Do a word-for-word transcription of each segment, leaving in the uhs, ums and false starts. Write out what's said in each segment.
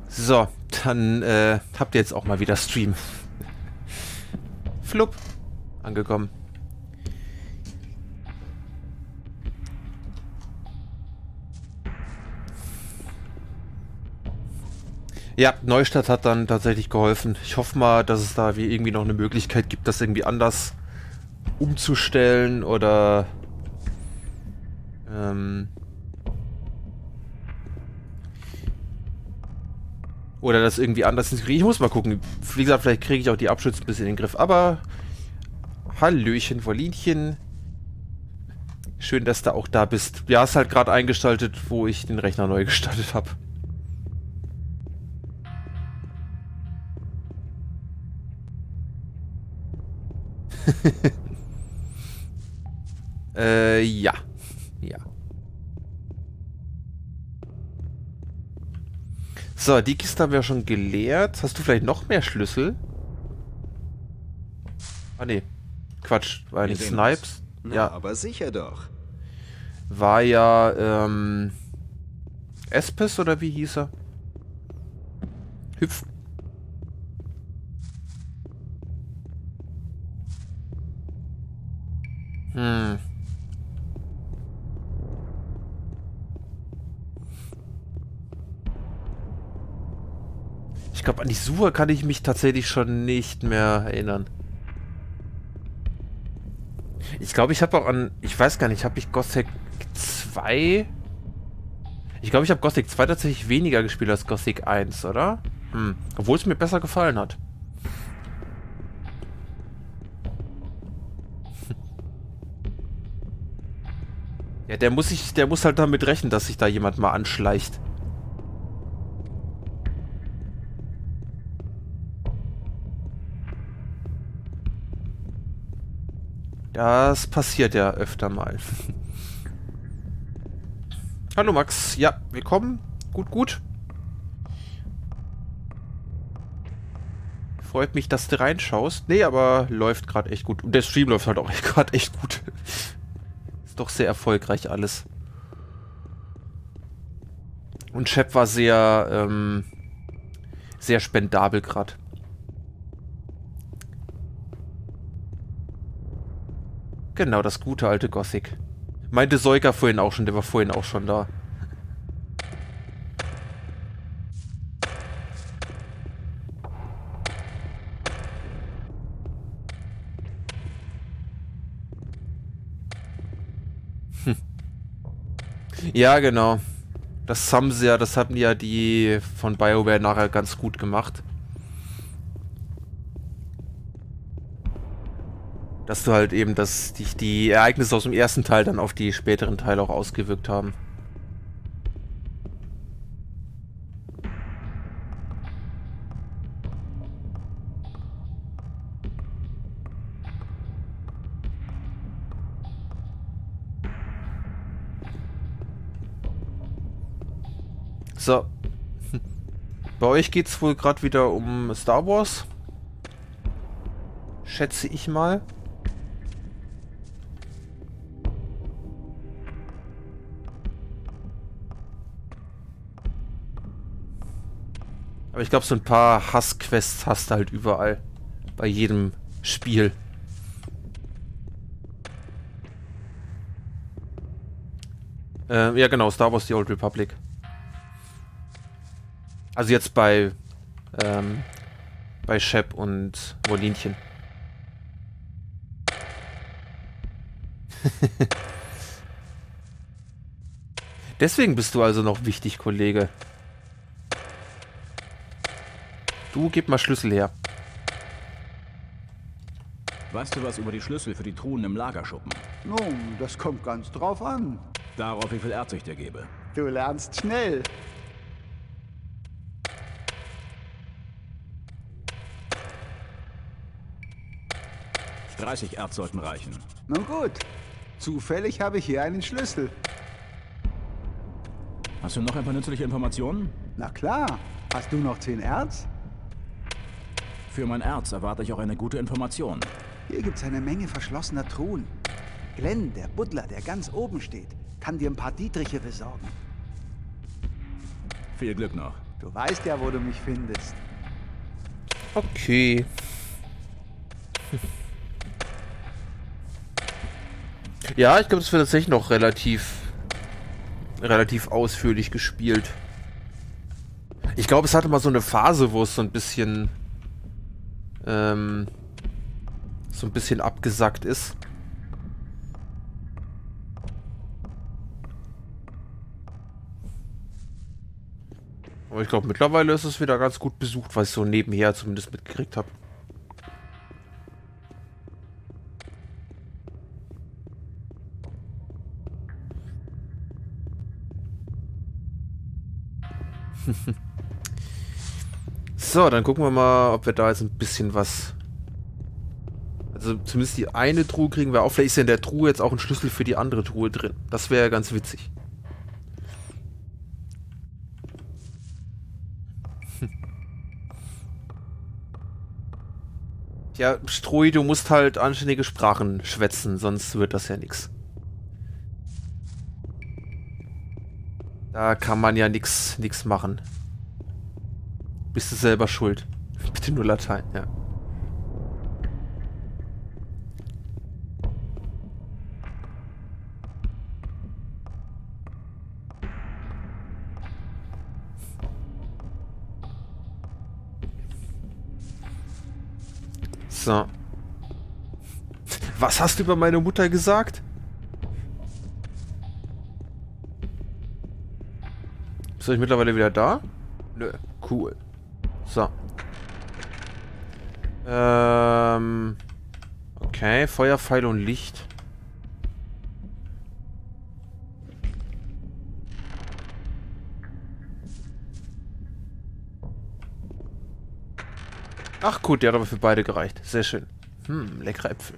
So, dann äh, habt ihr jetzt auch mal wieder Stream. Flupp. Angekommen. Ja, Neustadt hat dann tatsächlich geholfen. Ich hoffe mal, dass es da wie irgendwie noch eine Möglichkeit gibt, das irgendwie anders umzustellen oder ähm, oder das irgendwie anders zu kriegen. Ich muss mal gucken. Wie gesagt, vielleicht kriege ich auch die Abschütze ein bisschen in den Griff. Aber Hallöchen, Wollinchen. Schön, dass du auch da bist. Ja, hast halt gerade eingeschaltet, wo ich den Rechner neu gestartet habe. äh, ja. Ja. So, die Kiste haben wir schon geleert. Hast du vielleicht noch mehr Schlüssel? Ah, nee. Quatsch. War nicht Snipes? Na, ja. aber sicher doch. War ja, ähm... Espis oder wie hieß er? Hüpf. Hm. Ich glaube, an die Suche kann ich mich tatsächlich schon nicht mehr erinnern. Ich glaube, ich habe auch an... Ich weiß gar nicht, habe ich Gothic zwei... Ich glaube, ich habe Gothic zwei tatsächlich weniger gespielt als Gothic eins, oder? Hm. Obwohl es mir besser gefallen hat. Ja, der muss sich, der muss halt damit rechnen, dass sich da jemand mal anschleicht. Das passiert ja öfter mal. Hallo Max, ja, willkommen. Gut, gut. Freut mich, dass du reinschaust. Nee, aber läuft gerade echt gut. Und der Stream läuft halt auch gerade echt gut. Ist doch sehr erfolgreich alles. Und Shep war sehr, ähm, sehr spendabel gerade. Genau, das gute alte Gothic. Meinte Soika vorhin auch schon, der war vorhin auch schon da. Hm. Ja, genau. Das haben sie ja, das hatten ja die von BioWare nachher ganz gut gemacht. Dass du halt eben, dass dich die Ereignisse aus dem ersten Teil dann auf die späteren Teile auch ausgewirkt haben. So. Bei euch geht es wohl gerade wieder um Star Wars. Schätze ich mal. Aber ich glaube, so ein paar Hassquests hast du halt überall. Bei jedem Spiel. Ähm, ja genau, Star Wars The Old Republic. Also jetzt bei ähm, bei Shep und Wollinchen. Deswegen bist du also noch wichtig, Kollege. Du, gib mal Schlüssel her. Weißt du was über die Schlüssel für die Truhen im Lagerschuppen? Nun, das kommt ganz drauf an. Darauf, wie viel Erz ich dir gebe. Du lernst schnell. dreißig Erz sollten reichen. Nun gut. Zufällig habe ich hier einen Schlüssel. Hast du noch ein paar nützliche Informationen? Na klar. Hast du noch zehn Erz? Für mein Erz erwarte ich auch eine gute Information. Hier gibt's eine Menge verschlossener Truhen. Glenn, der Buddler, der ganz oben steht, kann dir ein paar Dietriche besorgen. Viel Glück noch. Du weißt ja, wo du mich findest. Okay. Ja, ich glaube, das wird tatsächlich noch relativ relativ ausführlich gespielt. Ich glaube, es hatte mal so eine Phase, wo es so ein bisschen ähm, so ein bisschen abgesackt ist. Aber ich glaube, mittlerweile ist es wieder ganz gut besucht, was ich so nebenher zumindest mitgekriegt habe. So, dann gucken wir mal, ob wir da jetzt ein bisschen was... Also zumindest die eine Truhe kriegen wir auf. Vielleicht ist ja in der Truhe jetzt auch ein Schlüssel für die andere Truhe drin. Das wäre ja ganz witzig. Ja, Stroi, du musst halt anständige Sprachen schwätzen, sonst wird das ja nichts. Da kann man ja nichts nix machen. Bist du selber schuld. Bitte nur Latein, ja. So. Was hast du über meine Mutter gesagt? Bist du mittlerweile wieder da? Nö, cool. So. Ähm. Okay, Feuer, Pfeil und Licht. Ach gut, der hat aber für beide gereicht. Sehr schön. Hm, leckere Äpfel.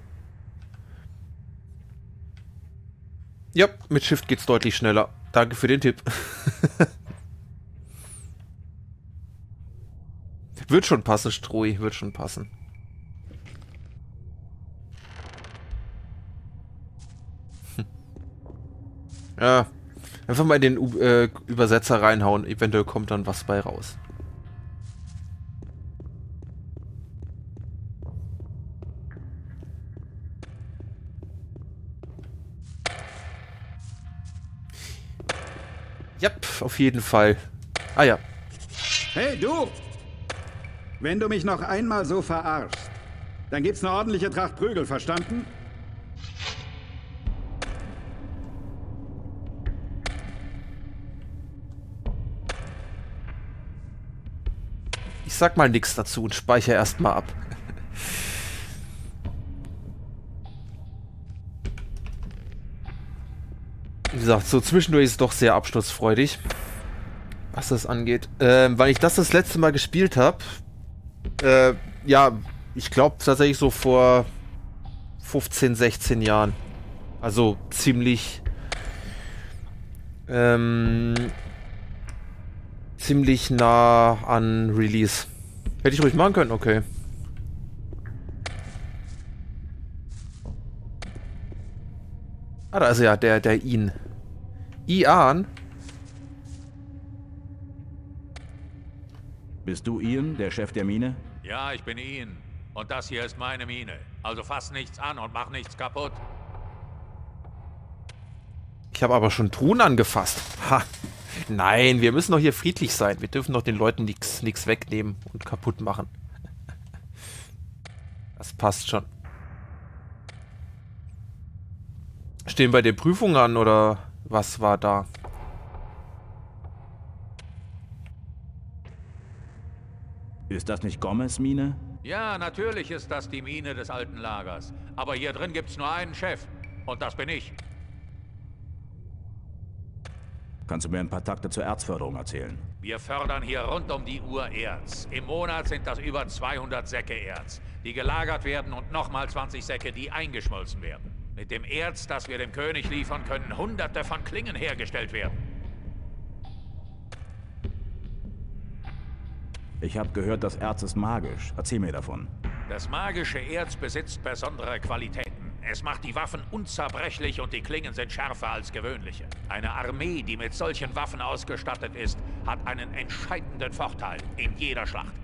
Ja, mit Shift geht's deutlich schneller. Danke für den Tipp. Wird schon passen, Stroi, wird schon passen. Hm. Ja, einfach mal in den U äh, Übersetzer reinhauen, eventuell kommt dann was bei raus. Ja, auf jeden Fall. Ah ja. Hey, du! Wenn du mich noch einmal so verarschst, dann gibt's eine ordentliche Tracht Prügel, verstanden? Ich sag mal nichts dazu und speichere erstmal ab. Wie gesagt, so zwischendurch ist es doch sehr absturzfreudig, was das angeht. Ähm, weil ich das das letzte Mal gespielt habe, äh, ja, ich glaube tatsächlich so vor fünfzehn, sechzehn Jahren. Also ziemlich, ähm, ziemlich nah an Release. Hätte ich ruhig machen können, okay. Ah, da ist ja der, der Ian. Ian? Bist du Ian, der Chef der Mine? Ja, ich bin Ian. Und das hier ist meine Mine. Also fass nichts an und mach nichts kaputt. Ich habe aber schon Truhen angefasst. Ha! Nein, wir müssen doch hier friedlich sein. Wir dürfen doch den Leuten nichts nichts wegnehmen und kaputt machen. Das passt schon. Stehen bei den Prüfungen an, oder was war da? Ist das nicht Gomez Mine? Ja, natürlich ist das die Mine des alten Lagers. Aber hier drin gibt's nur einen Chef. Und das bin ich. Kannst du mir ein paar Takte zur Erzförderung erzählen? Wir fördern hier rund um die Uhr Erz. Im Monat sind das über zweihundert Säcke Erz, die gelagert werden und nochmal zwanzig Säcke, die eingeschmolzen werden. Mit dem Erz, das wir dem König liefern, können hunderte von Klingen hergestellt werden. Ich habe gehört, das Erz ist magisch. Erzähl mir davon. Das magische Erz besitzt besondere Qualitäten. Es macht die Waffen unzerbrechlich und die Klingen sind schärfer als gewöhnliche. Eine Armee, die mit solchen Waffen ausgestattet ist, hat einen entscheidenden Vorteil in jeder Schlacht.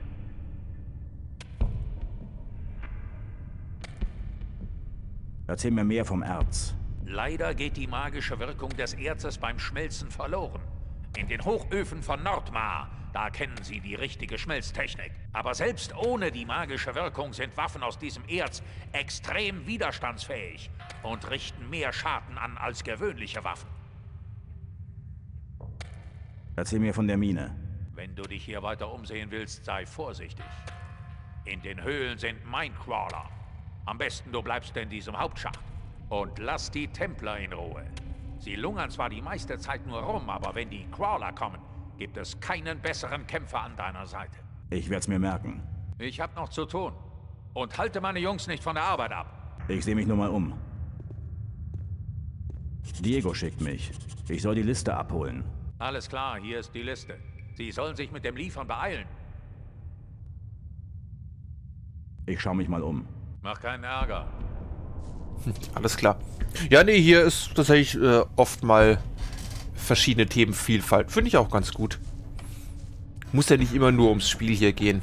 Erzähl mir mehr vom Erz. Leider geht die magische Wirkung des Erzes beim Schmelzen verloren. In den Hochöfen von Nordmar, da kennen Sie die richtige Schmelztechnik. Aber selbst ohne die magische Wirkung sind Waffen aus diesem Erz extrem widerstandsfähig und richten mehr Schaden an als gewöhnliche Waffen. Erzähl mir von der Mine. Wenn du dich hier weiter umsehen willst, sei vorsichtig. In den Höhlen sind Minecrawler. Am besten du bleibst in diesem Hauptschacht. Und lass die Templer in Ruhe. Sie lungern zwar die meiste Zeit nur rum, aber wenn die Crawler kommen, gibt es keinen besseren Kämpfer an deiner Seite. Ich werd's mir merken. Ich hab noch zu tun. Und halte meine Jungs nicht von der Arbeit ab. Ich sehe mich nur mal um. Diego schickt mich. Ich soll die Liste abholen. Alles klar, hier ist die Liste. Sie sollen sich mit dem Liefern beeilen. Ich schau mich mal um. Mach keinen Ärger. Alles klar. Ja, nee, hier ist tatsächlich äh, oft mal verschiedene Themenvielfalt. Finde ich auch ganz gut. Muss ja nicht immer nur ums Spiel hier gehen.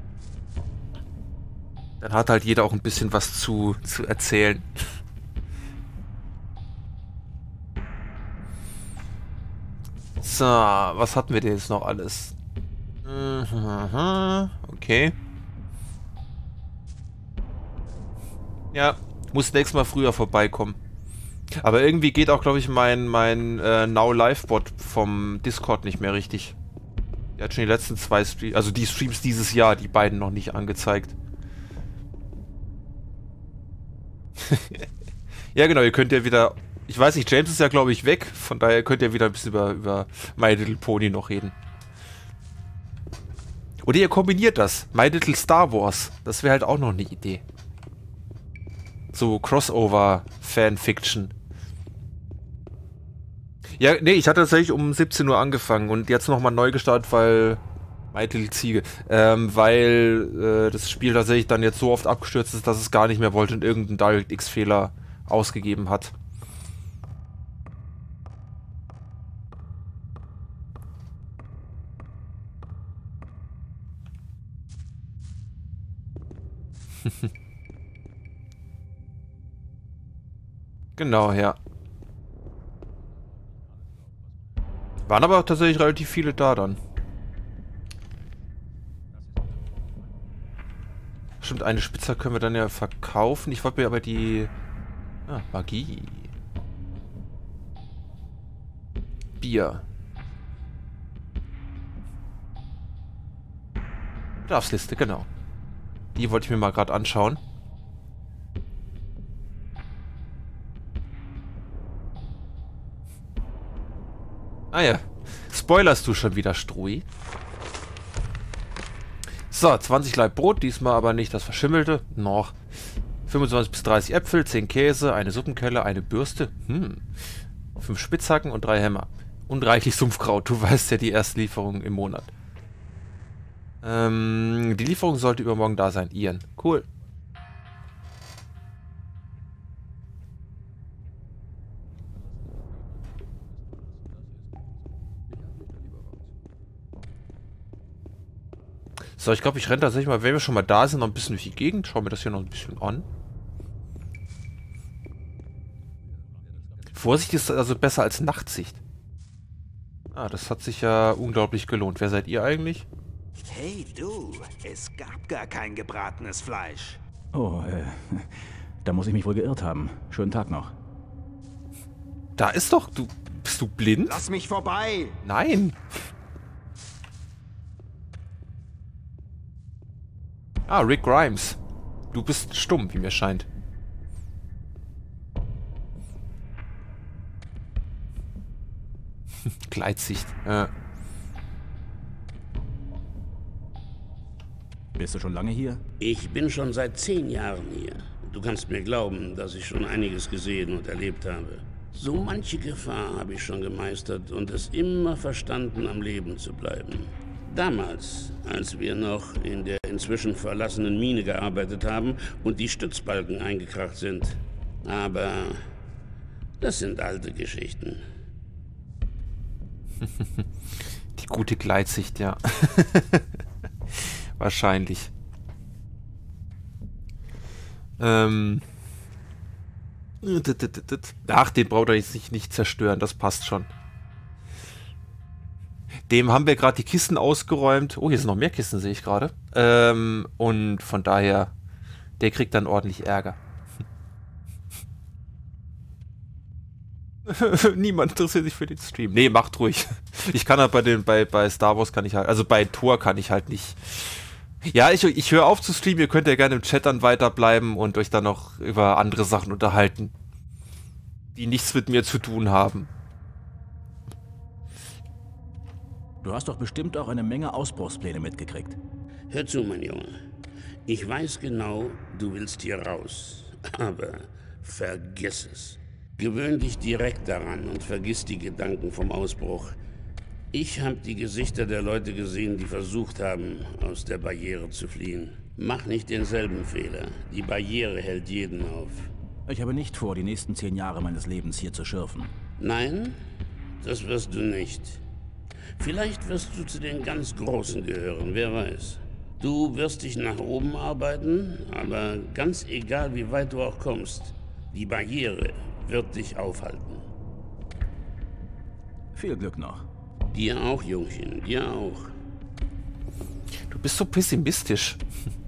Dann hat halt jeder auch ein bisschen was zu, zu erzählen. So, was hatten wir denn jetzt noch alles? Okay. Ja, muss nächstes Mal früher vorbeikommen. Aber irgendwie geht auch, glaube ich, mein, mein äh, Now-Live-Bot vom Discord nicht mehr richtig. Der hat schon die letzten zwei Streams, also die Streams dieses Jahr, die beiden noch nicht angezeigt. Ja genau, ihr könnt ja wieder, ich weiß nicht, James ist ja glaube ich weg, von daher könnt ihr wieder ein bisschen über, über My Little Pony noch reden. Oder ihr kombiniert das, My Little Star Wars, das wäre halt auch noch eine Idee. So Crossover-Fanfiction. Ja, nee, ich hatte tatsächlich um siebzehn Uhr angefangen und jetzt nochmal neu gestartet, weil... My Little Ziege. Ähm, weil äh, das Spiel tatsächlich dann jetzt so oft abgestürzt ist, dass es gar nicht mehr wollte und irgendeinen DirectX-Fehler ausgegeben hat. Genau, ja. Waren aber auch tatsächlich relativ viele da dann. Stimmt, eine Spitze können wir dann ja verkaufen. Ich wollte mir aber die... Ah, Magie. Bier. Bedarfsliste, genau. Die wollte ich mir mal gerade anschauen. Ah ja. Spoilerst du schon wieder, Strui? So, zwanzig Laib Brot, diesmal aber nicht das verschimmelte. Noch. fünfundzwanzig bis dreißig Äpfel, zehn Käse, eine Suppenkelle, eine Bürste. Hm. fünf Spitzhacken und drei Hämmer. Und reichlich Sumpfkraut. Du weißt ja, die erste Lieferung im Monat. Ähm, die Lieferung sollte übermorgen da sein. Ian. Cool. So, ich glaube, ich renne tatsächlich mal, wenn wir schon mal da sind, noch ein bisschen durch die Gegend. Schauen wir das hier noch ein bisschen an. Vorsicht ist also besser als Nachtsicht. Ah, das hat sich ja unglaublich gelohnt. Wer seid ihr eigentlich? Hey du, es gab gar kein gebratenes Fleisch. Oh, äh, da muss ich mich wohl geirrt haben. Schönen Tag noch. Da ist doch, du, bist du blind? Lass mich vorbei! Nein. Ah, Rick Grimes. Du bist stumm, wie mir scheint. Gleitsicht. Ja. Bist du schon lange hier? Ich bin schon seit zehn Jahren hier. Du kannst mir glauben, dass ich schon einiges gesehen und erlebt habe. So manche Gefahr habe ich schon gemeistert und es immer verstanden, am Leben zu bleiben. Damals, als wir noch in der inzwischen verlassenen Mine gearbeitet haben und die Stützbalken eingekracht sind. Aber das sind alte Geschichten. Die gute Gleitsicht, ja. Wahrscheinlich. Ähm. Ach, den braucht er jetzt nicht, nicht zerstören, das passt schon. Dem haben wir gerade die Kisten ausgeräumt. Oh, hier sind noch mehr Kisten, sehe ich gerade. Ähm, und von daher, der kriegt dann ordentlich Ärger. Niemand interessiert sich für den Stream. Nee, macht ruhig. Ich kann halt bei den, bei, bei Star Wars kann ich halt, also bei Tor kann ich halt nicht. Ja, ich, ich höre auf zu streamen, ihr könnt ja gerne im Chat dann weiterbleiben und euch dann noch über andere Sachen unterhalten, die nichts mit mir zu tun haben. Du hast doch bestimmt auch eine Menge Ausbruchspläne mitgekriegt. Hör zu, mein Junge. Ich weiß genau, du willst hier raus. Aber vergiss es. Gewöhn dich direkt daran und vergiss die Gedanken vom Ausbruch. Ich habe die Gesichter der Leute gesehen, die versucht haben, aus der Barriere zu fliehen. Mach nicht denselben Fehler. Die Barriere hält jeden auf. Ich habe nicht vor, die nächsten zehn Jahre meines Lebens hier zu schürfen. Nein, das wirst du nicht. Vielleicht wirst du zu den ganz Großen gehören, wer weiß. Du wirst dich nach oben arbeiten, aber ganz egal, wie weit du auch kommst, die Barriere wird dich aufhalten. Viel Glück noch. Dir auch, Jungchen, dir auch. Du bist so pessimistisch.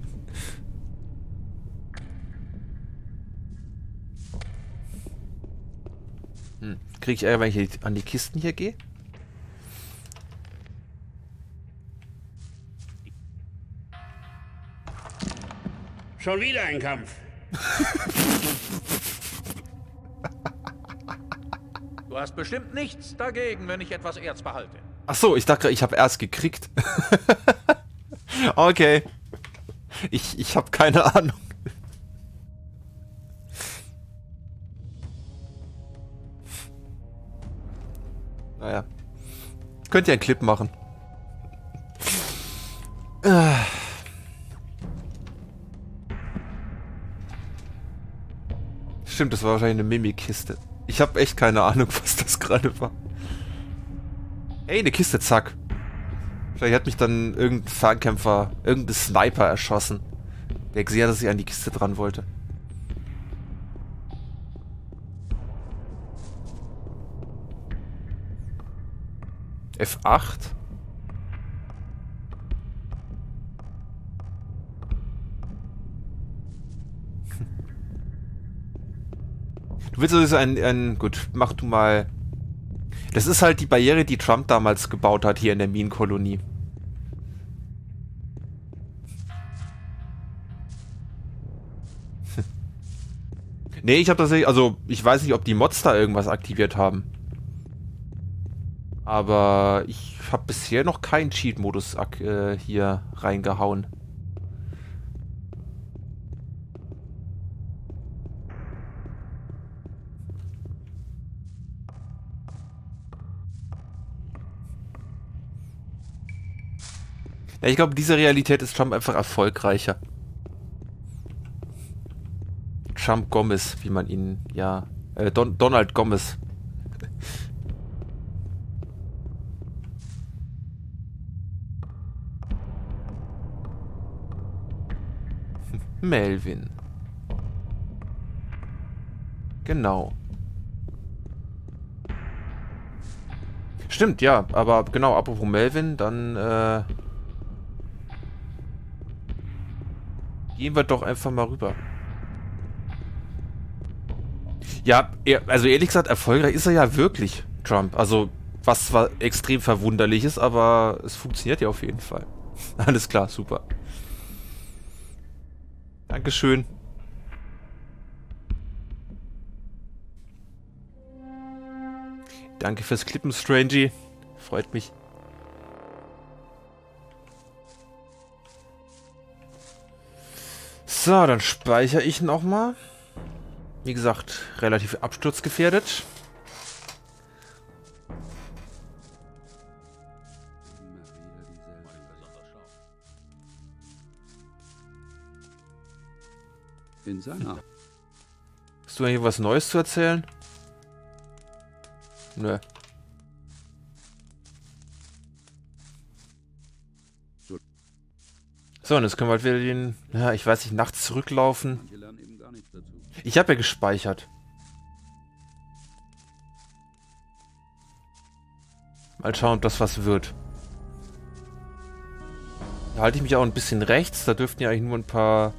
Hm. Krieg ich Ärger, wenn ich an die Kisten hier gehe? Schon wieder ein Kampf. Du hast bestimmt nichts dagegen, wenn ich etwas Erz behalte. Ach so, ich dachte, ich habe erst gekriegt. Okay. Ich, ich habe keine Ahnung. Naja. Könnt ihr einen Clip machen. Stimmt, das war wahrscheinlich eine Mimikkiste. Ich habe echt keine Ahnung, was das gerade war. Ey, eine Kiste, zack. Vielleicht hat mich dann irgendein Fernkämpfer, irgendein Sniper erschossen. Der gesehen hat, dass ich an die Kiste dran wollte. F acht? Du willst also ein, ein... Gut, mach du mal... Das ist halt die Barriere, die Trump damals gebaut hat hier in der Minenkolonie. Nee, ich habe tatsächlich... Also, ich weiß nicht, ob die Mods da irgendwas aktiviert haben. Aber ich habe bisher noch keinen Cheat-Modus äh, hier reingehauen. Ja, ich glaube, diese Realität ist Trump einfach erfolgreicher. Trump Gomez, wie man ihn, ja... Äh, Don Donald Gomez. Melvin. Genau. Stimmt, ja, aber genau, apropos Melvin, dann äh, gehen wir doch einfach mal rüber. Ja, er, also ehrlich gesagt, erfolgreich ist er ja wirklich, Trump. Also, was zwar extrem verwunderlich ist, aber es funktioniert ja auf jeden Fall. Alles klar, super. Dankeschön. Danke fürs Klippen, Strangy. Freut mich. So, dann speichere ich noch mal. Wie gesagt, relativ absturzgefährdet. In seiner. Was Hast du hier was Neues zu erzählen? Nö. So, und jetzt können wir halt wieder den, ja, ich weiß nicht, nachts zurücklaufen. Ich habe ja gespeichert. Mal schauen, ob das was wird. Da halte ich mich auch ein bisschen rechts. Da dürften ja eigentlich nur ein paar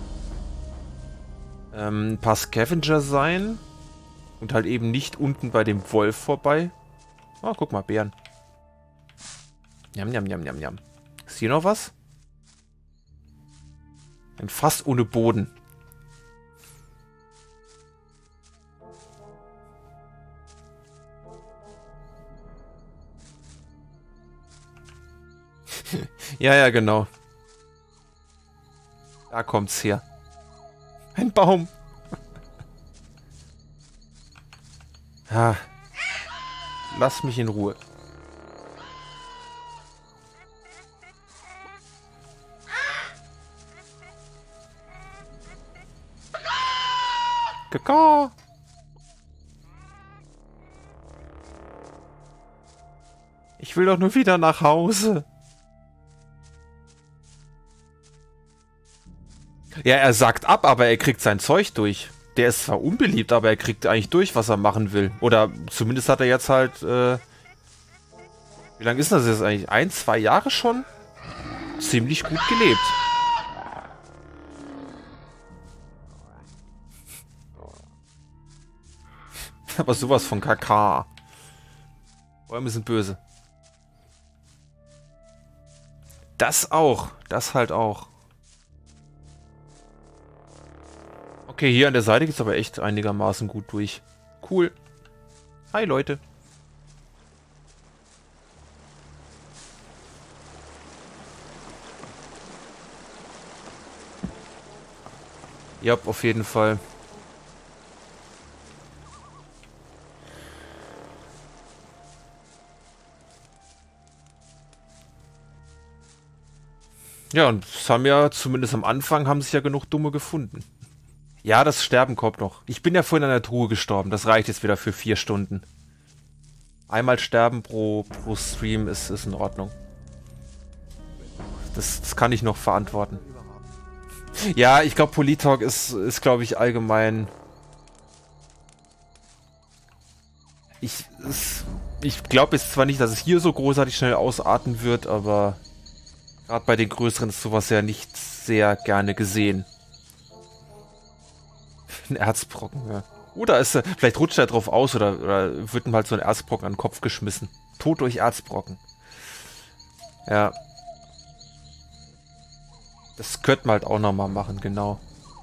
ähm, ein paar Scavenger sein. Und halt eben nicht unten bei dem Wolf vorbei. Oh, guck mal, Bären. Njam, njam, njam, njam, njam. Ist hier noch was? Ein Fass ohne Boden. Ja, ja, genau. Da kommt's her. Ein Baum. Ah. Lass mich in Ruhe. Kaka. Ich will doch nur wieder nach Hause. Ja, er sagt ab, aber er kriegt sein Zeug durch. Der ist zwar unbeliebt, aber er kriegt eigentlich durch, was er machen will. Oder zumindest hat er jetzt halt, äh... wie lange ist das jetzt eigentlich? Ein, zwei Jahre schon? Ziemlich gut gelebt. Aber sowas von Kaka. Bäume sind böse. Das auch. Das halt auch. Okay, hier an der Seite geht es aber echt einigermaßen gut durch. Cool. Hi, Leute. Ja, auf jeden Fall. Ja, und es haben ja, zumindest am Anfang, haben sich ja genug Dumme gefunden. Ja, das Sterben kommt noch. Ich bin ja vorhin an der Truhe gestorben. Das reicht jetzt wieder für vier Stunden. Einmal sterben pro, pro Stream ist, ist in Ordnung. Das, das kann ich noch verantworten. Ja, ich glaube, Politalk ist, ist glaube ich, allgemein... Ich, es, ich glaube jetzt zwar nicht, dass es hier so großartig schnell ausarten wird, aber... gerade bei den größeren ist sowas ja nicht sehr gerne gesehen. Ein Erzbrocken, ja. Oder ist er, vielleicht rutscht er drauf aus oder, oder wird ihm halt so ein Erzbrocken an den Kopf geschmissen. Tod durch Erzbrocken. Ja. Das könnte man halt auch nochmal machen, genau.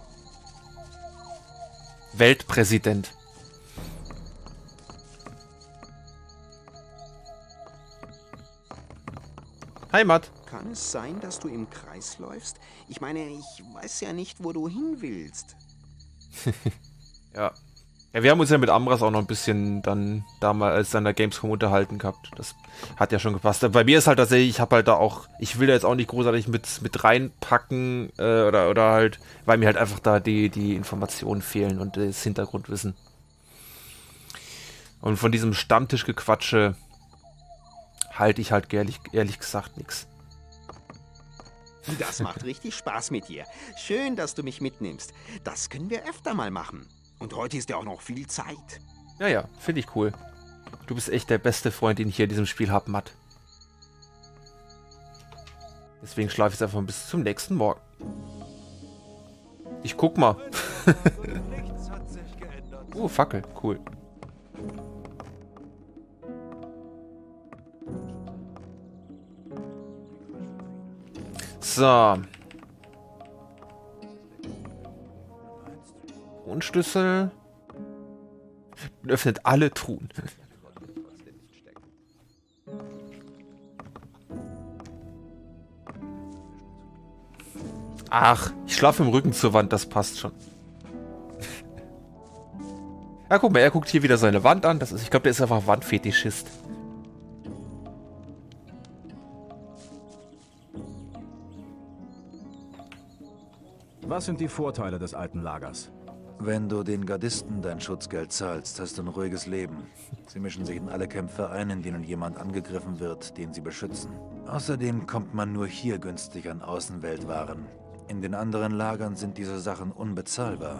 Weltpräsident. Heimat. Kann es sein, dass du im Kreis läufst? Ich meine, ich weiß ja nicht, wo du hin willst. Ja. Ja, wir haben uns ja mit Amras auch noch ein bisschen dann damals an der Gamescom unterhalten gehabt. Das hat ja schon gepasst. Bei mir ist halt tatsächlich, ich habe halt da auch, ich will da jetzt auch nicht großartig mit, mit reinpacken äh, oder, oder halt, weil mir halt einfach da die, die Informationen fehlen und das Hintergrundwissen. Und von diesem Stammtischgequatsche halte ich halt ehrlich, ehrlich gesagt nichts. Das macht richtig Spaß mit dir. Schön, dass du mich mitnimmst. Das können wir öfter mal machen. Und heute ist ja auch noch viel Zeit. Ja, ja, finde ich cool. Du bist echt der beste Freund, den ich hier in diesem Spiel habe, Matt. Deswegen schlafe ich jetzt einfach bis zum nächsten Morgen. Ich guck mal. Oh, Fackel, cool. So. Kronenschlüssel. Öffnet alle Truhen. Ach, ich schlafe im Rücken zur Wand, das passt schon. Ja, guck mal, er guckt hier wieder seine Wand an. Das ist, ich glaube, der ist einfach Wandfetischist. Was sind die Vorteile des alten Lagers? Wenn du den Gardisten dein Schutzgeld zahlst, hast du ein ruhiges Leben. Sie mischen sich in alle Kämpfe ein, in denen jemand angegriffen wird, den sie beschützen. Außerdem kommt man nur hier günstig an Außenweltwaren. In den anderen Lagern sind diese Sachen unbezahlbar.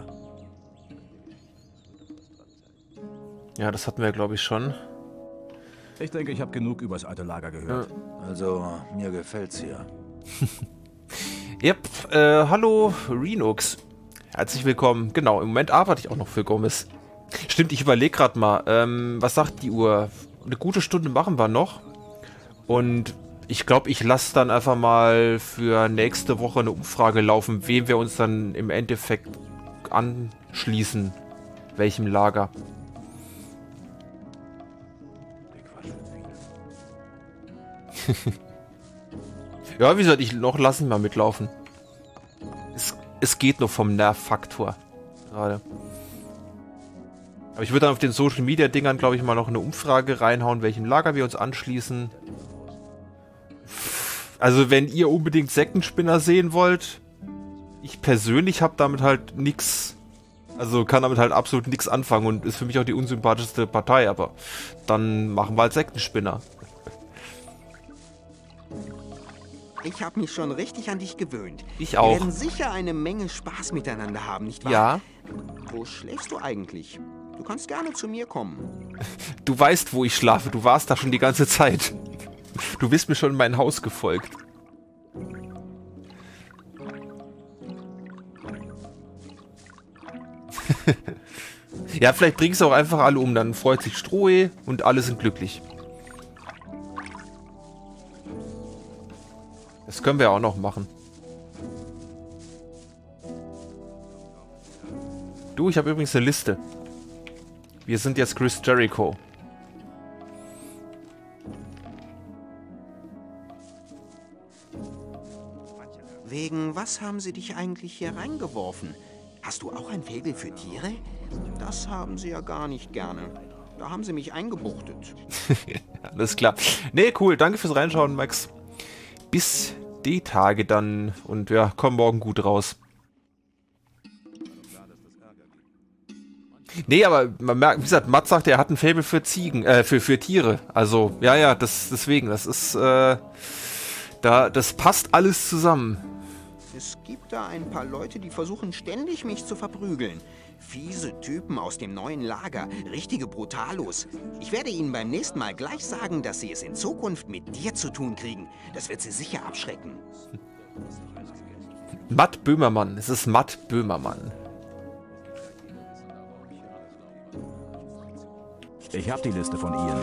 Ja, das hatten wir, glaube ich, schon. Ich denke, ich habe genug über das alte Lager gehört. Ja. Also, mir gefällt's hier. Yep, äh, hallo Renux. Herzlich willkommen. Genau, im Moment arbeite ich auch noch für Gomez. Stimmt, ich überlege gerade mal, ähm, was sagt die Uhr? Eine gute Stunde machen wir noch. Und ich glaube, ich lasse dann einfach mal für nächste Woche eine Umfrage laufen, wem wir uns dann im Endeffekt anschließen. Welchem Lager. Ja, wie gesagt, ich noch lassen mal mitlaufen. Es, es geht noch vom Nervfaktor gerade. Aber ich würde dann auf den Social Media Dingern, glaube ich, mal noch eine Umfrage reinhauen, welchem Lager wir uns anschließen. Also wenn ihr unbedingt Sektenspinner sehen wollt, ich persönlich habe damit halt nichts, also kann damit halt absolut nichts anfangen und ist für mich auch die unsympathischste Partei, aber dann machen wir halt Sektenspinner. Ich habe mich schon richtig an dich gewöhnt. Ich auch. Wir werden sicher eine Menge Spaß miteinander haben, nicht wahr? Ja. Wo schläfst du eigentlich? Du kannst gerne zu mir kommen. Du weißt, wo ich schlafe. Du warst da schon die ganze Zeit. Du bist mir schon in mein Haus gefolgt. Ja, vielleicht bringst du auch einfach alle um. Dann freut sich Strohe und alle sind glücklich. Das können wir auch noch machen. Du, ich habe übrigens eine Liste. Wir sind jetzt Chris Jericho. Wegen was haben sie dich eigentlich hier reingeworfen? Hast du auch ein Faible für Tiere? Das haben sie ja gar nicht gerne. Da haben sie mich eingebuchtet. Alles klar. Nee, cool. Danke fürs Reinschauen, Max. Bis die Tage dann. Und ja, komm morgen gut raus. Nee, aber man merkt, wie gesagt, Matt sagt, er hat ein Faible für Ziegen, äh, für, für Tiere. Also, ja, ja, das, deswegen, das ist, äh, da, das passt alles zusammen. Es gibt da ein paar Leute, die versuchen ständig, mich zu verprügeln. Fiese Typen aus dem neuen Lager, richtige Brutalos. Ich werde ihnen beim nächsten Mal gleich sagen, dass sie es in Zukunft mit dir zu tun kriegen. Das wird sie sicher abschrecken. Matt Böhmermann, es ist Matt Böhmermann. Ich habe die Liste von Ian.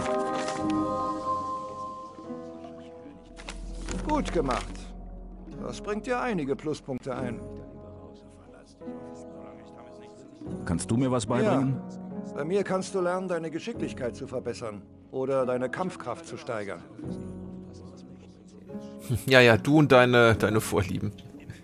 Gut gemacht. Das bringt dir einige Pluspunkte ein. Kannst du mir was beibringen? Ja. Bei mir kannst du lernen, deine Geschicklichkeit zu verbessern oder deine Kampfkraft zu steigern. Ja, ja, du und deine, deine Vorlieben.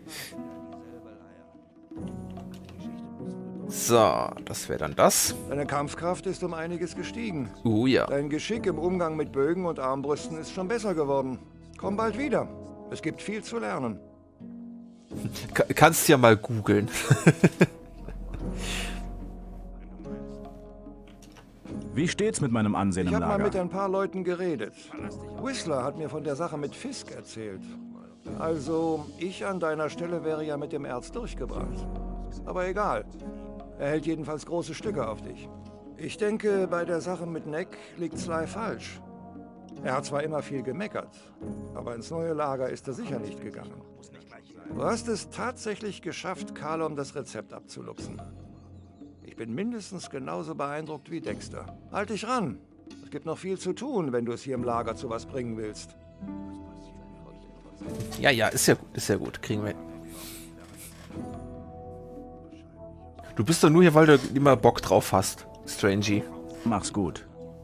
So, das wäre dann das. Deine Kampfkraft ist um einiges gestiegen. Oh ja. Dein Geschick im Umgang mit Bögen und Armbrüsten ist schon besser geworden. Komm bald wieder. Es gibt viel zu lernen. Ka- kannst ja mal googeln. Wie steht's mit meinem Ansehen Ich im habe mal Lager? mit ein paar Leuten geredet. Whistler hat mir von der Sache mit Fisk erzählt. Also, ich an deiner Stelle wäre ja mit dem Erz durchgebrannt. Aber egal. Er hält jedenfalls große Stücke auf dich. Ich denke, bei der Sache mit Neck liegt Sly falsch. Er hat zwar immer viel gemeckert, aber ins neue Lager ist er sicher nicht gegangen. Du hast es tatsächlich geschafft, Kalom das Rezept abzuluxen. Ich bin mindestens genauso beeindruckt wie Dexter. Halt dich ran. Es gibt noch viel zu tun, wenn du es hier im Lager zu was bringen willst. Ja, ja, ist ja gut, ist ja gut. Kriegen wir hin. Du bist doch nur hier, weil du immer Bock drauf hast, Strangey. Mach's gut.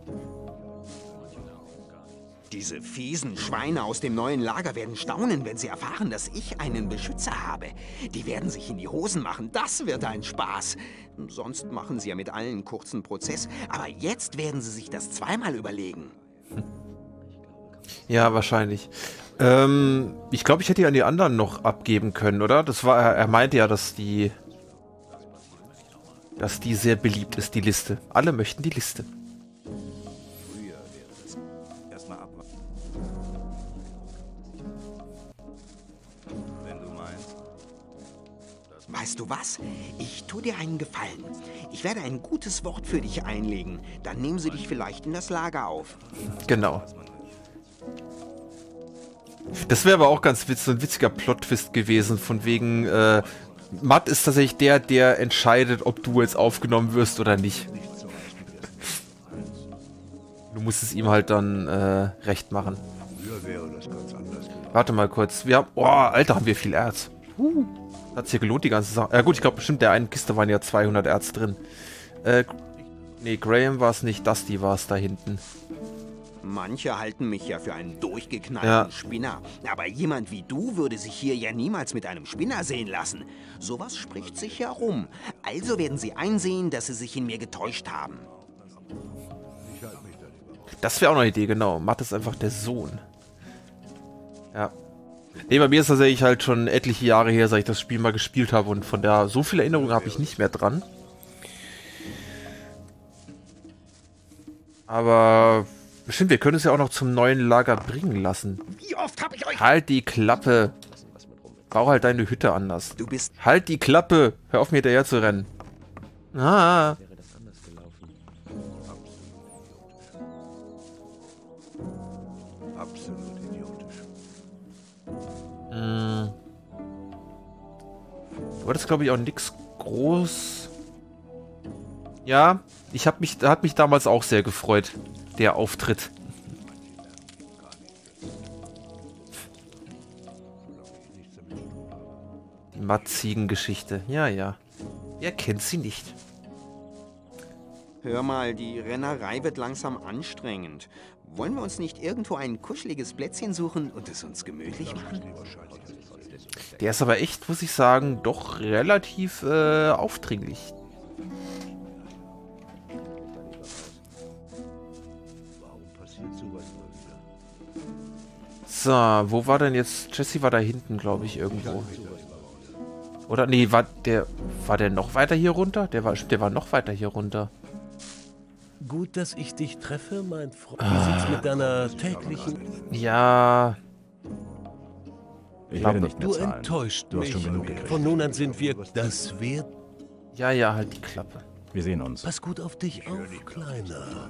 Diese fiesen Schweine aus dem neuen Lager werden staunen, wenn sie erfahren, dass ich einen Beschützer habe. Die werden sich in die Hosen machen. Das wird ein Spaß. Sonst machen sie ja mit allen kurzen Prozess. Aber jetzt werden sie sich das zweimal überlegen. Ja, wahrscheinlich. Ähm, ich glaube, ich hätte die an die anderen noch abgeben können, oder? Das war, er meinte ja, dass die... dass die sehr beliebt ist, die Liste. Alle möchten die Liste. Weißt du was? Ich tue dir einen Gefallen. Ich werde ein gutes Wort für dich einlegen. Dann nehmen sie dich vielleicht in das Lager auf. Genau. Das wäre aber auch ganz witz, so ein witziger Plot-Twist gewesen, von wegen, äh, Matt ist tatsächlich der, der entscheidet, ob du jetzt aufgenommen wirst oder nicht. Du musst es ihm halt dann äh, recht machen. Warte mal kurz. Wir haben, oh, Alter, haben wir viel Erz. Uh. Hat sich gelohnt, die ganze Sache. Ja gut, ich glaube bestimmt, der einen Kiste waren ja zweihundert Erz drin. Äh, nee, Graham war es nicht, Dusty war es da hinten. Manche halten mich ja für einen durchgeknallten ja. Spinner. Aber jemand wie du würde sich hier ja niemals mit einem Spinner sehen lassen. Sowas spricht sich ja rum. Also werden sie einsehen, dass sie sich in mir getäuscht haben. Das wäre auch noch eine Idee, genau. Matt ist einfach der Sohn. Ja. Nee, bei mir ist tatsächlich halt schon etliche Jahre her, seit ich das Spiel mal gespielt habe und von der so viel Erinnerung habe ich nicht mehr dran. Aber bestimmt, wir können es ja auch noch zum neuen Lager bringen lassen. Wie oft habe ich euch... Halt die Klappe. Bau halt deine Hütte anders. Du bist... Halt die Klappe. Hör auf, mir hinterher zu rennen. Ah. Du hattest, glaube ich, auch nix groß. Ja, ich habe mich, hat mich damals auch sehr gefreut, der Auftritt. Die Matt-Ziegen-Geschichte. Ja, ja. Wer kennt sie nicht? Hör mal, die Rennerei wird langsam anstrengend. Wollen wir uns nicht irgendwo ein kuscheliges Plätzchen suchen und es uns gemütlich machen? Der ist aber echt, muss ich sagen, doch relativ äh, aufdringlich. So, wo war denn jetzt? Jesse war da hinten, glaube ich, irgendwo. Oder nee, war der war der noch weiter hier runter? Der war, der war noch weiter hier runter. Gut, dass ich dich treffe, mein Freund. Wie sieht's mit deiner täglichen... Ja... Ich werde nicht mehr Du zahlen. enttäuscht Du hast mich. schon genug gekriegt. Von nun an sind wir das wert. Ja, ja, halt die Klappe. Wir sehen uns. Pass gut auf dich auf, Kleiner.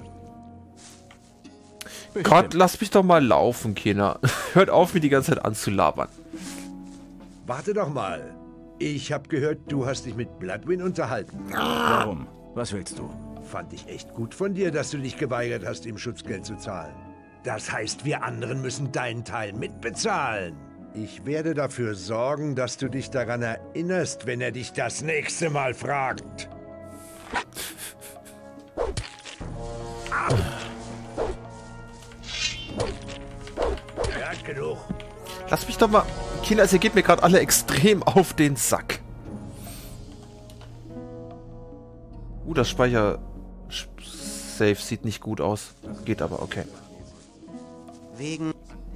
Gott, lass mich doch mal laufen, Kinder. Hört auf, mich die ganze Zeit anzulabern. Warte doch mal. Ich habe gehört, du hast dich mit Bloodwyn unterhalten. Warum? Was willst du? Fand ich echt gut von dir, dass du dich geweigert hast, ihm Schutzgeld zu zahlen. Das heißt, wir anderen müssen deinen Teil mitbezahlen. Ich werde dafür sorgen, dass du dich daran erinnerst, wenn er dich das nächste Mal fragt. Er hat genug. Lass mich doch mal... Kinder, ihr geht mir gerade alle extrem auf den Sack. Uh, das Speicher-Safe sieht nicht gut aus. Geht aber, okay. Wegen...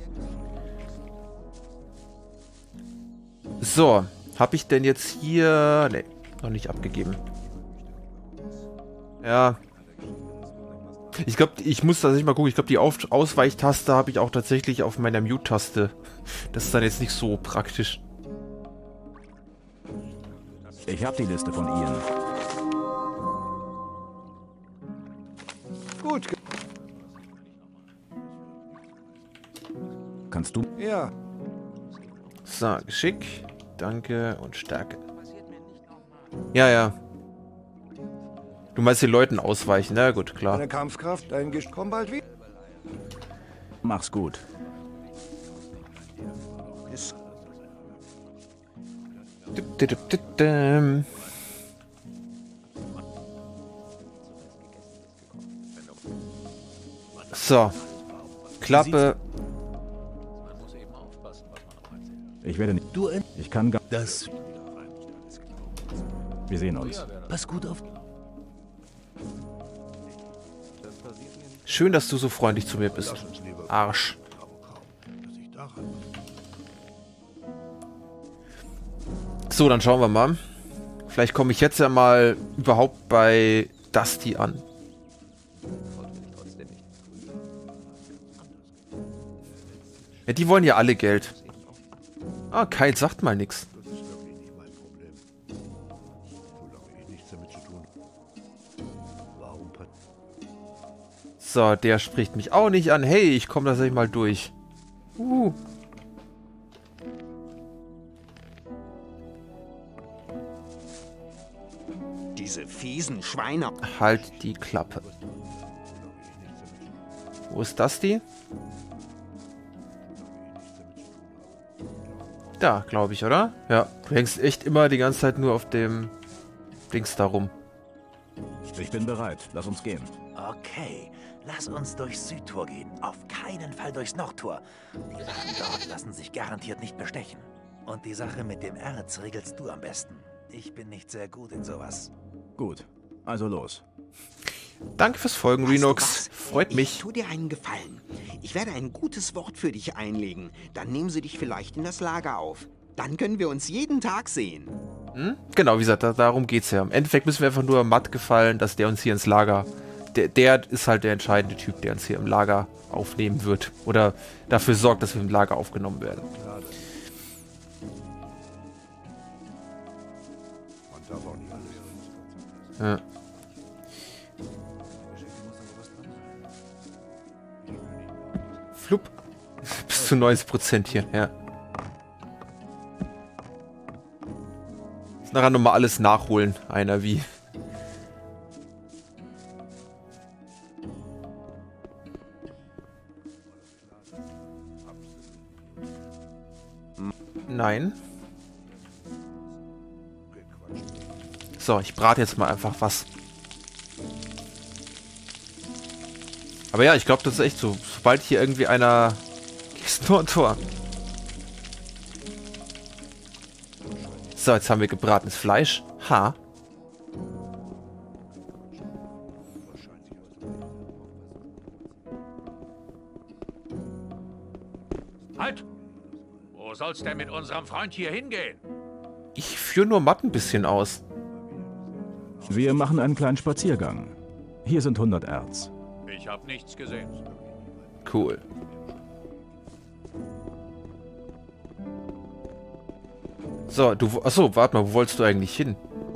So, habe ich denn jetzt hier... Ne, noch nicht abgegeben. Ja. Ich glaube, ich muss tatsächlich mal gucken. Ich glaube, die auf Ausweichtaste habe ich auch tatsächlich auf meiner Mute-Taste. Das ist dann jetzt nicht so praktisch. Ich habe die Liste von Ian. Gut. Kannst du? Ja. So, Geschick, Danke und Stärke. Ja, ja. Du meinst den Leuten ausweichen, na gut, klar. Deine Kampfkraft, dein Gicht, komm bald wieder. Mach's gut. So. Klappe. Ich werde nicht. Du Ich kann gar. Das. Wir sehen uns. Pass gut auf. Schön, dass du so freundlich zu mir bist. Arsch. So, dann schauen wir mal. Vielleicht komme ich jetzt ja mal überhaupt bei Dusty an. Ja, die wollen ja alle Geld. Ah, Kyle sagt mal nichts. So, der spricht mich auch nicht an. Hey, ich komme tatsächlich mal durch. Uh. Diese fiesen Schweine. Halt die Klappe. Wo ist das die? Da, glaube ich, oder? Ja, du hängst echt immer die ganze Zeit nur auf dem Dings da rum. Ich bin bereit. Lass uns gehen. Okay, lass uns durchs Südtor gehen. Auf keinen Fall durchs Nordtor. Die Wachen dort lassen sich garantiert nicht bestechen. Und die Sache mit dem Erz regelst du am besten. Ich bin nicht sehr gut in sowas. Gut, also los. Danke fürs Folgen, Weißt du Renox. was? Freut mich. Ich tu dir einen Gefallen. Ich werde ein gutes Wort für dich einlegen. Dann nehmen sie dich vielleicht in das Lager auf. Dann können wir uns jeden Tag sehen. Hm? Genau, wie gesagt, da, darum geht's ja. Im Endeffekt müssen wir einfach nur Matt gefallen, dass der uns hier ins Lager... Der, der ist halt der entscheidende Typ, der uns hier im Lager aufnehmen wird. Oder dafür sorgt, dass wir im Lager aufgenommen werden. Ja. Flupp. Bis zu neunzig Prozent hier, ja. Jetzt nachher nochmal alles nachholen. Einer wie. Nein. So, ich brate jetzt mal einfach was. Aber ja, ich glaube, das ist echt so. Sobald hier irgendwie einer... Gehst nur ein Tor. So, jetzt haben wir gebratenes Fleisch. Ha. Halt! Wo soll's denn mit unserem Freund hier hingehen? Ich führe nur Matt ein bisschen aus. Wir machen einen kleinen Spaziergang. Hier sind hundert Erz. Ich habe nichts gesehen. Cool. So, du... Achso, warte mal, wo wolltest du eigentlich hin?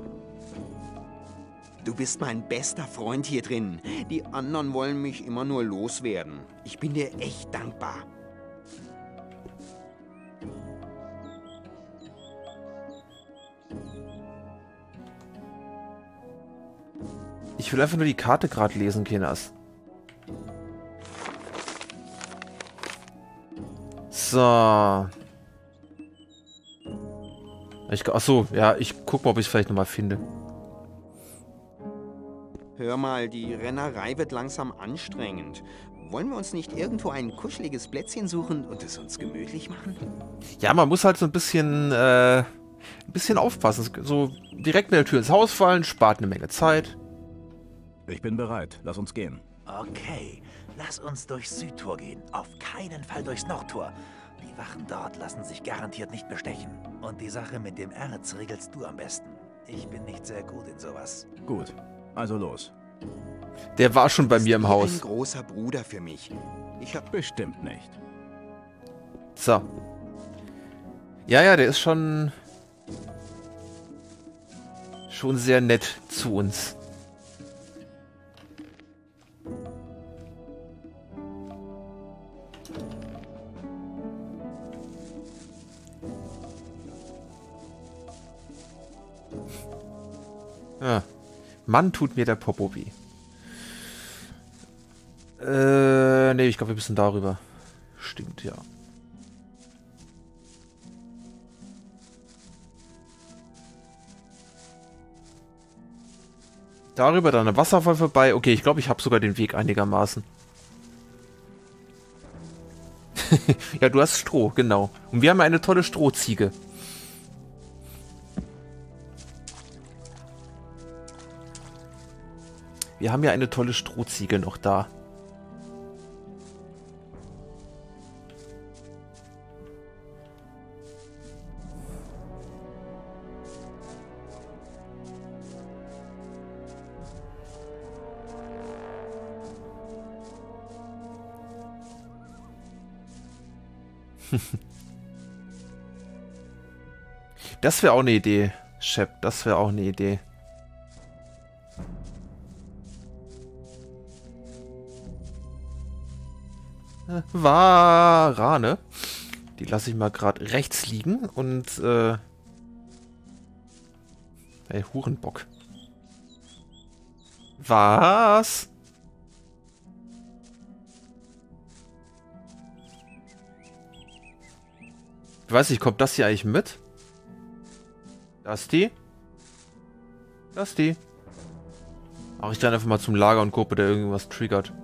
Du bist mein bester Freund hier drin. Die anderen wollen mich immer nur loswerden. Ich bin dir echt dankbar. Ich will einfach nur die Karte gerade lesen, Kinders. So. Ich, achso, ja, ich guck mal, ob ich es vielleicht nochmal finde. Hör mal, die Rennerei wird langsam anstrengend. Wollen wir uns nicht irgendwo ein kuscheliges Plätzchen suchen und es uns gemütlich machen? Ja, man muss halt so ein bisschen, äh, ein bisschen aufpassen. So direkt in der Tür ins Haus fallen, spart eine Menge Zeit. Ich bin bereit. Lass uns gehen. Okay, lass uns durchs Südtor gehen. Auf keinen Fall durchs Nordtor. Die Wachen dort lassen sich garantiert nicht bestechen. Und die Sache mit dem Erz regelst du am besten. Ich bin nicht sehr gut in sowas. Gut, also los. Der war schon bei mir im Haus. Ein großer Bruder für mich. Ich hab Bestimmt nicht. So. Ja, ja, der ist schon... schon sehr nett zu uns. Ja. Mann, tut mir der Popo weh. Äh, nee, ich glaube, wir müssen darüber. Stimmt, ja. Darüber dann ein Wasserfall vorbei. Okay, ich glaube, ich habe sogar den Weg einigermaßen. Ja, du hast Stroh, genau. Und wir haben eine tolle Strohziege. Wir haben ja eine tolle Strohziege noch da. Das wäre auch eine Idee, Shep. Das wäre auch eine Idee. Warane. Die lasse ich mal gerade rechts liegen und äh... Ey, Hurenbock. Was? Ich weiß nicht, kommt das hier eigentlich mit? Das die? Das die? Ach, ich dann einfach mal zum Lager und gucke, der irgendwas triggert.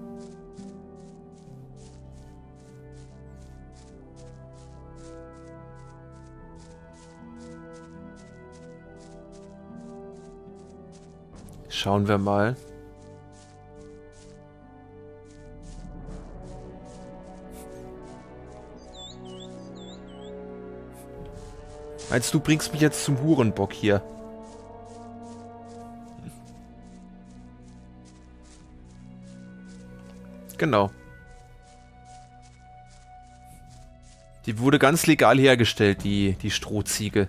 Schauen wir mal. Meinst du, bringst mich jetzt zum Hurenbock hier? Genau. Die wurde ganz legal hergestellt, die, die Strohziege.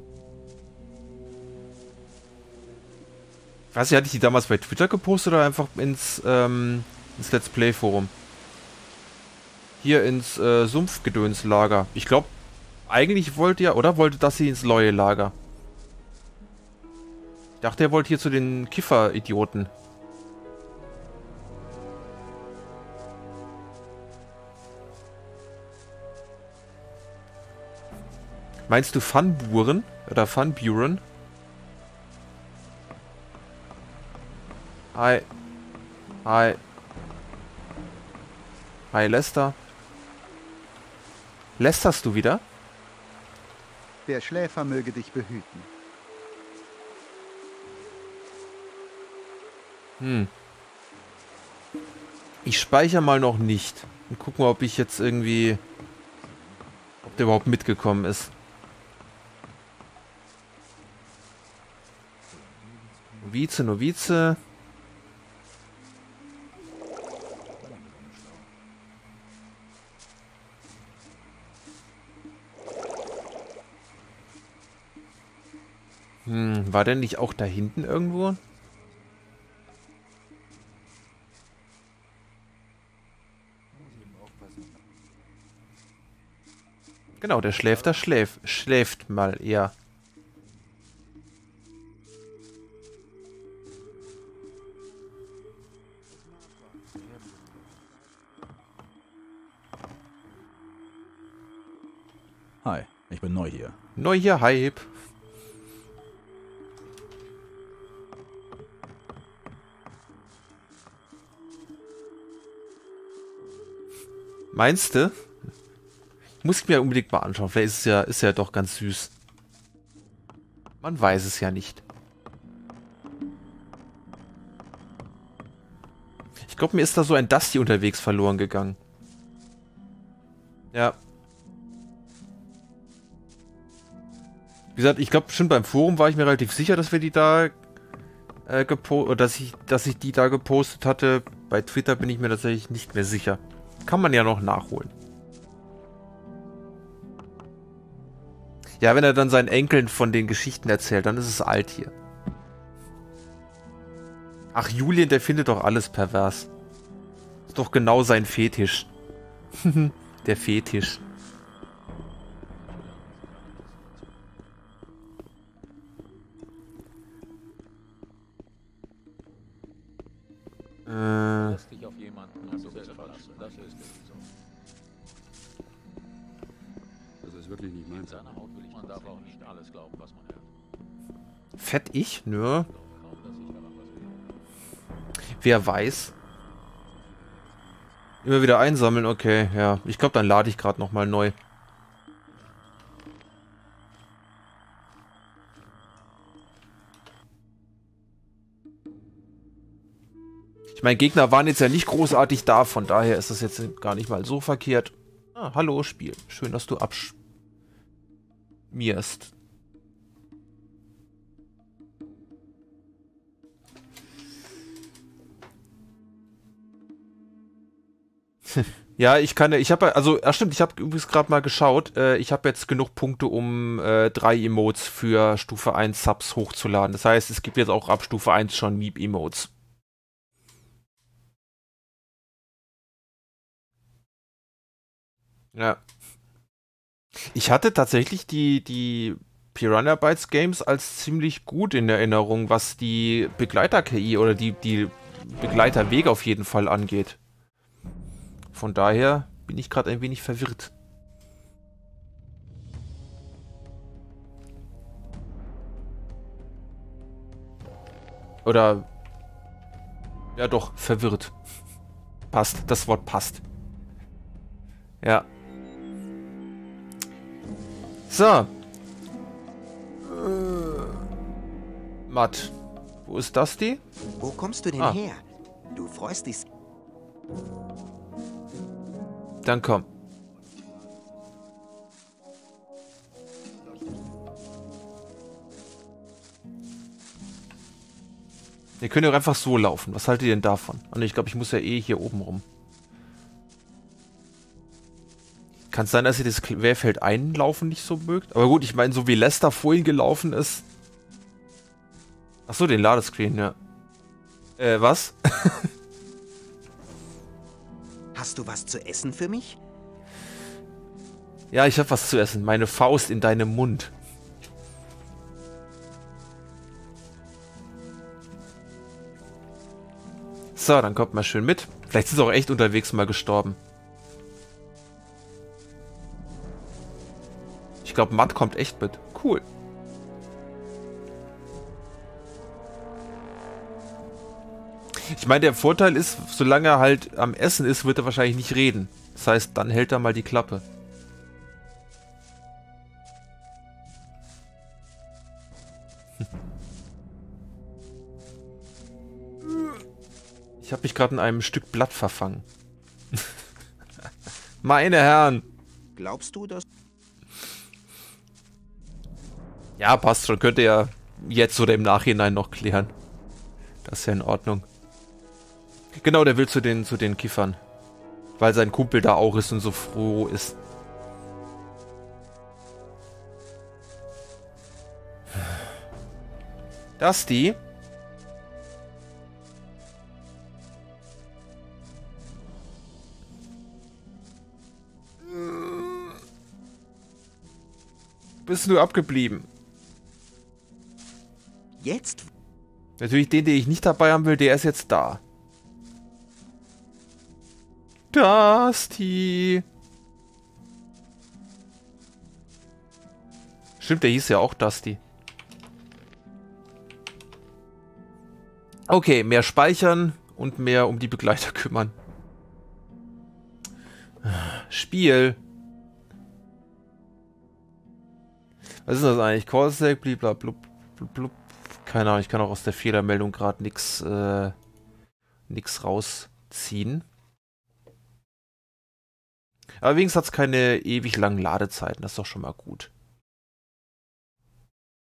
Ich weiß nicht, hatte ich die damals bei Twitter gepostet oder einfach ins, ähm, ins Let's Play Forum? Hier ins äh, Sumpfgedönslager. Ich glaube, eigentlich wollte er, oder wollte das sie ins Leue-Lager? Ich dachte, er wollte hier zu den Kiffer-Idioten. Meinst du Funburen? Oder Funburen? Hi. Hi. Hi, Lester. Lästerst du wieder? Der Schläfer möge dich behüten. Hm. Ich speichere mal noch nicht. Und guck mal, ob ich jetzt irgendwie... Ob der überhaupt mitgekommen ist. Novize, Novize. Hm, war der nicht auch da hinten irgendwo? Genau, der schläft, der schläft, schläft mal eher. Hi, ich bin neu hier. Neu hier, Hype. Meinst du? Muss ich mir unbedingt mal anschauen. Vielleicht ist es ja, ist ja doch ganz süß. Man weiß es ja nicht. Ich glaube, mir ist da so ein Dusty unterwegs verloren gegangen. Ja. Wie gesagt, ich glaube, schon beim Forum war ich mir relativ sicher, dass wir die da äh, gepostet, oder dass ich, dass ich die da gepostet hatte. Bei Twitter bin ich mir tatsächlich nicht mehr sicher. Kann man ja noch nachholen. Ja, wenn er dann seinen Enkeln von den Geschichten erzählt, dann ist es alt hier. Ach, Julian, der findet doch alles pervers. Ist doch genau sein Fetisch. Der Fetisch. Äh... Lässt dich auf jemanden und du bist verlassen. Das ist so. Das ist wirklich nicht mein Seine Haut will ich. Man darf auch nicht alles glauben, was man hört. Fett ich? Nö. Wer weiß. Immer wieder einsammeln, okay, ja. Ich glaube, dann lade ich gerade nochmal neu. Ich meine, Gegner waren jetzt ja nicht großartig da, von daher ist das jetzt gar nicht mal so verkehrt. Ah, hallo Spiel. Schön, dass du abschmierst. Ja, ich kann, ich habe, also, ach stimmt, ich habe übrigens gerade mal geschaut, äh, ich habe jetzt genug Punkte, um äh, drei Emotes für Stufe eins Subs hochzuladen. Das heißt, es gibt jetzt auch ab Stufe eins schon Meep-Emotes. Ja. Ich hatte tatsächlich die, die Piranha Bytes Games als ziemlich gut in Erinnerung, was die Begleiter-K I oder die, die Begleiterwege auf jeden Fall angeht. Von daher bin ich gerade ein wenig verwirrt. Oder... Ja doch, verwirrt. Passt, das Wort passt. Ja. So. Äh, Matt. Wo ist das die? Wo kommst du denn ah. her? Du freust dich... Dann komm. Ihr könnt ja auch einfach so laufen. Was haltet ihr denn davon? Und ich glaube, ich muss ja eh hier oben rum. Kann es sein, dass ihr das Querfeld einlaufen nicht so mögt? Aber gut, ich meine, so wie Lester vorhin gelaufen ist. Achso, den Ladescreen, ja. Äh, was? Hast du was zu essen für mich? Ja, ich habe was zu essen. Meine Faust in deinem Mund. So, dann kommt mal schön mit. Vielleicht ist es auch echt unterwegs mal gestorben. Ich glaube, Matt kommt echt mit. Cool. Ich meine, der Vorteil ist, solange er halt am Essen ist, wird er wahrscheinlich nicht reden. Das heißt, dann hält er mal die Klappe. Ich habe mich gerade in einem Stück Blatt verfangen. Meine Herren. Glaubst du, dass... Ja, passt schon. Könnt ihr ja jetzt oder im Nachhinein noch klären. Das ist ja in Ordnung. Genau, der will zu den, zu den Kiffern. Weil sein Kumpel da auch ist und so froh ist. Das die. Bist du abgeblieben? Jetzt? Natürlich den, den ich nicht dabei haben will, der ist jetzt da. Dusty. Stimmt, der hieß ja auch Dusty. Okay, mehr speichern und mehr um die Begleiter kümmern. Spiel. Was ist das eigentlich? Callstack, bliblablub, blub. Keine Ahnung, ich kann auch aus der Fehlermeldung gerade nichts äh, nix rausziehen. Aber wenigstens hat es keine ewig langen Ladezeiten, das ist doch schon mal gut.